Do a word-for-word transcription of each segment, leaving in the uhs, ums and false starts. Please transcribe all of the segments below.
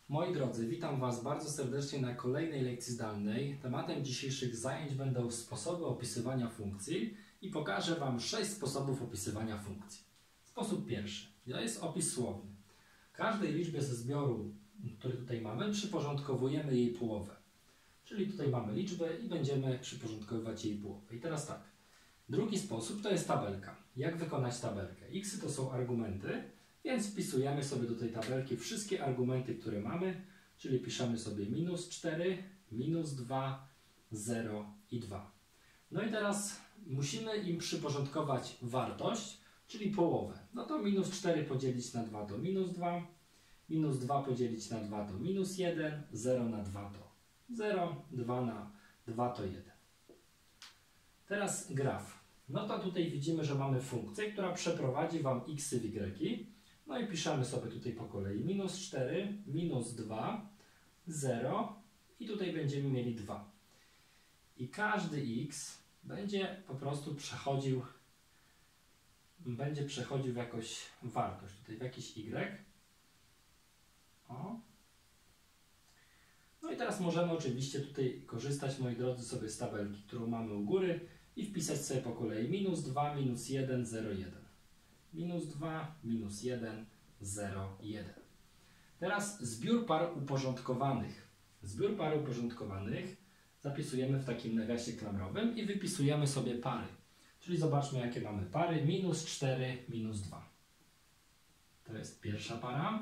Moi drodzy, witam Was bardzo serdecznie na kolejnej lekcji zdalnej. Tematem dzisiejszych zajęć będą sposoby opisywania funkcji i pokażę Wam sześć sposobów opisywania funkcji. Sposób pierwszy. To jest opis słowny. Każdej liczbie ze zbioru, który tutaj mamy, przyporządkowujemy jej połowę. Czyli tutaj mamy liczbę i będziemy przyporządkowywać jej połowę. I teraz tak. Drugi sposób to jest tabelka. Jak wykonać tabelkę? Xy to są argumenty, więc wpisujemy sobie do tej tabelki wszystkie argumenty, które mamy, czyli piszemy sobie minus cztery, minus dwa, zero i dwa. No i teraz musimy im przyporządkować wartość, czyli połowę. No to minus cztery podzielić na dwa to minus dwa, minus dwa podzielić na dwa to minus jeden, zero na dwa to zero, dwa na dwa to jeden. Teraz graf. No to tutaj widzimy, że mamy funkcję, która przeprowadzi Wam x w y. No i piszemy sobie tutaj po kolei minus cztery, minus dwa, zero i tutaj będziemy mieli dwa. I każdy x będzie po prostu przechodził, będzie przechodził w jakąś wartość, tutaj w jakiś y. O. No i teraz możemy oczywiście tutaj korzystać, moi drodzy, sobie z tabelki, którą mamy u góry i wpisać sobie po kolei minus dwa, minus jeden, zero, jeden. Minus dwa, minus jeden, zero, jeden. Teraz zbiór par uporządkowanych. Zbiór par uporządkowanych zapisujemy w takim nawiasie klamrowym i wypisujemy sobie pary. Czyli zobaczmy, jakie mamy pary. Minus cztery, minus dwa. To jest pierwsza para.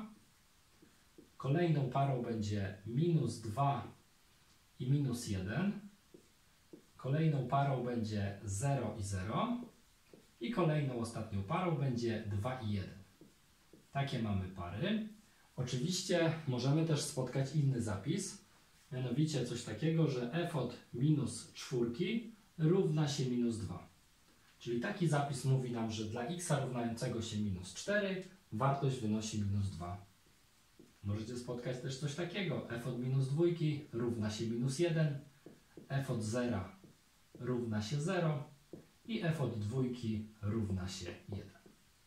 Kolejną parą będzie minus dwa i minus jeden. Kolejną parą będzie zero i zero. I kolejną, ostatnią parą będzie dwa i jeden. Takie mamy pary. Oczywiście możemy też spotkać inny zapis, mianowicie coś takiego, że f od minus czwórki równa się minus dwa. Czyli taki zapis mówi nam, że dla x równającego się minus cztery wartość wynosi minus dwa. Możecie spotkać też coś takiego. F od minus dwójki równa się minus jeden, f od zera równa się zero i f od dwójki równa się jeden.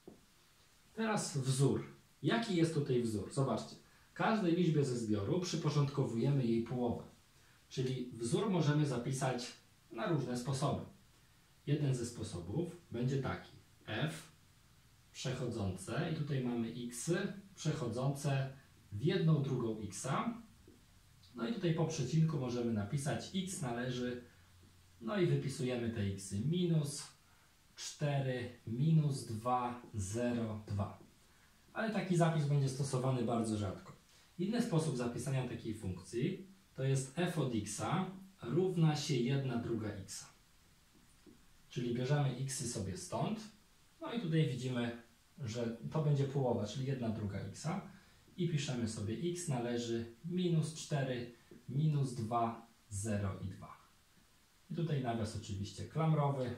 Teraz wzór. Jaki jest tutaj wzór? Zobaczcie. Każdej liczbie ze zbioru przyporządkowujemy jej połowę. Czyli wzór możemy zapisać na różne sposoby. Jeden ze sposobów będzie taki. F przechodzące, i tutaj mamy x przechodzące w jedną drugą x. No i tutaj po przecinku możemy napisać x należy, no i wypisujemy te x. Minus cztery, minus dwa, zero, dwa. Ale taki zapis będzie stosowany bardzo rzadko. Inny sposób zapisania takiej funkcji to jest f od x równa się jedna druga x. Czyli bierzemy x sobie stąd, no i tutaj widzimy, że to będzie połowa, czyli jedna druga x. I piszemy sobie x należy minus cztery, minus dwa, zero i dwa. I tutaj nawias oczywiście klamrowy.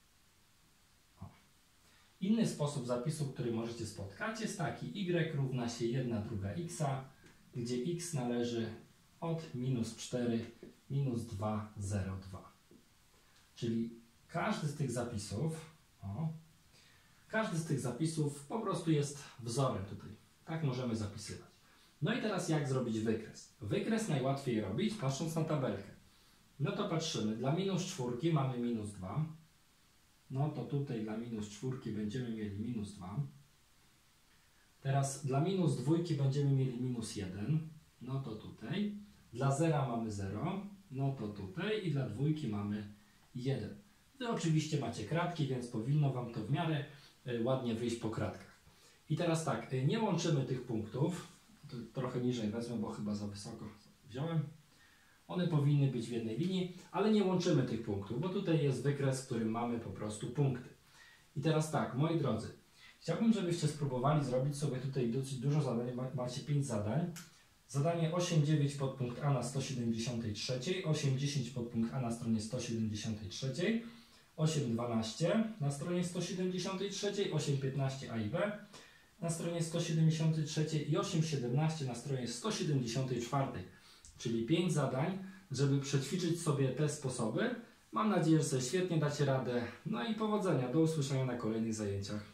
O. Inny sposób zapisu, który możecie spotkać, jest taki. Y równa się jedna druga x, gdzie x należy od minus cztery, minus dwa, zero, dwa. Czyli każdy z tych zapisów, o, każdy z tych zapisów po prostu jest wzorem tutaj. Tak możemy zapisywać. No i teraz jak zrobić wykres? Wykres najłatwiej robić patrząc na tabelkę. No to patrzymy, dla minus czwórki mamy minus dwa. No to tutaj dla minus czwórki będziemy mieli minus dwa. Teraz dla minus dwójki będziemy mieli minus jeden. No to tutaj. Dla zera mamy zero. No to tutaj. I dla dwójki mamy jeden. Wy oczywiście macie kratki, więc powinno Wam to w miarę ładnie wyjść po kratkach. I teraz tak, nie łączymy tych punktów. To trochę niżej wezmę, bo chyba za wysoko wziąłem. One powinny być w jednej linii, ale nie łączymy tych punktów, bo tutaj jest wykres, w którym mamy po prostu punkty. I teraz tak, moi drodzy, chciałbym, żebyście spróbowali zrobić sobie tutaj dosyć dużo zadań, macie pięć zadań. Zadanie osiem dziewięć podpunkt A na sto siedemdziesiąt trzy, osiem dziesięć podpunkt A na stronie sto siedemdziesiąt trzy, osiem dwanaście na stronie sto siedemdziesiąt trzy, osiem piętnaście A i B na stronie sto siedemdziesiąt trzy i osiem siedemnaście na stronie sto siedemdziesiąt cztery. Czyli pięć zadań, żeby przećwiczyć sobie te sposoby. Mam nadzieję, że sobie świetnie dacie radę. No i powodzenia. Do usłyszenia na kolejnych zajęciach.